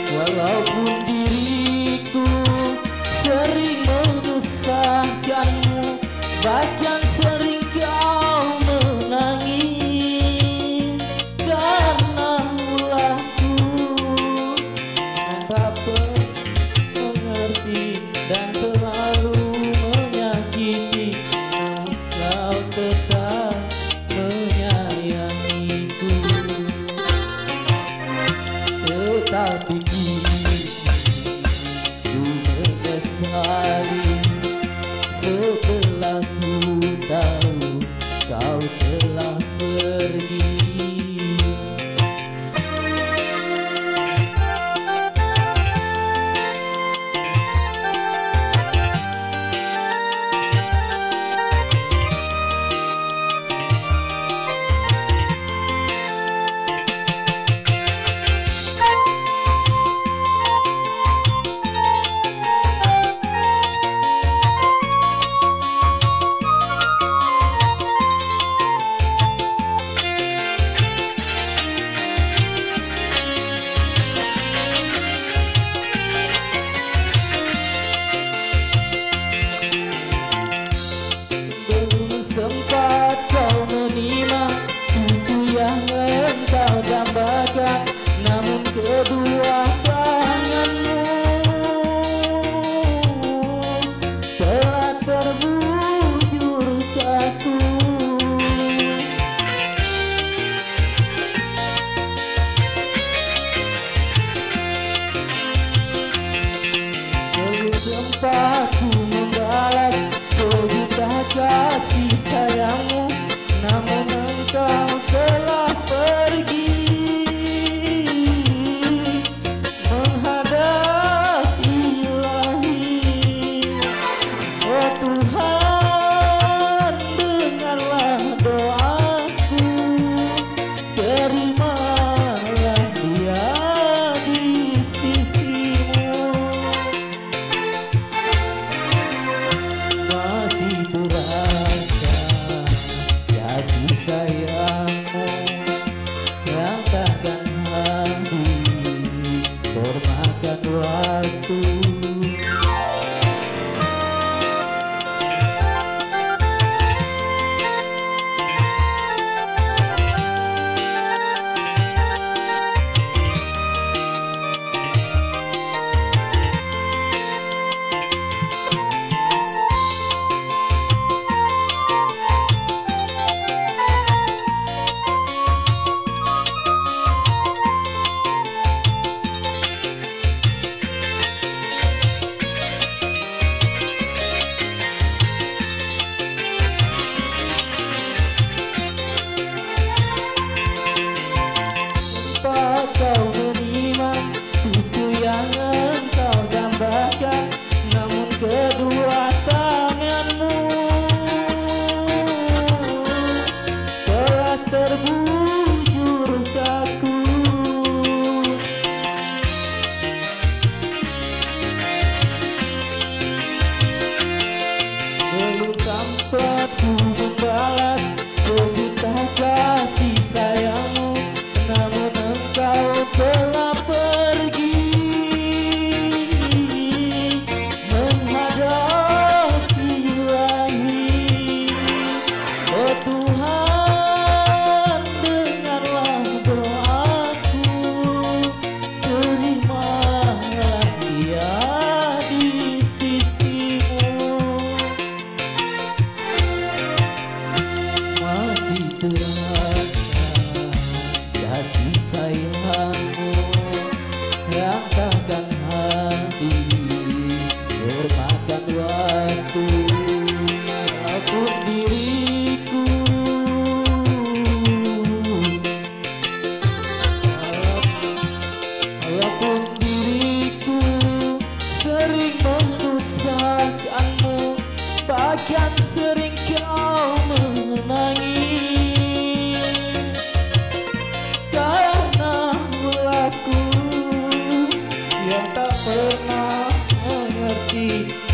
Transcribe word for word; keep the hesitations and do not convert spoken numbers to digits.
Walaupun diriku sering menyusahkanmu, bahkan sering kau menangis karena ulahku yang tak mengerti dan terlalu menyakiti, namun kau tetap menyayangiku. Tetapi kini ku menyesali setelah ku tahu kau telah pergi. Sempat kau menerima itu yang engkau dambakan, namun kedua tanganmu telah terbujur satu. Belum sempat ku membalas sejuta kasih sayangmu, namun engkau telah pergi menghadap Ilahi. Oh Tuhan, dengarlah doaku, terimalah dia di sisimu. Masih terasa kasih sayangmu yang takkan habis termakan waktu. Kau menerima itu yang engkau dambakan, namun kedua tanganmu telah terbujur saku. Belum sempat ku membalas sejuta kasih sayangmu, namun engkau telah pergi menghadap Ilahi. Oh Tuhan, dengarlah doaku, terimalah dia di sisimu. Masih terasa kasih sayangmu yang takkan habis termakan waktu. Walaupun diriku Walaupun diriku sering menyusahkanmu, bahkan sering kau menangis karena ulahku yang tak pernah mengerti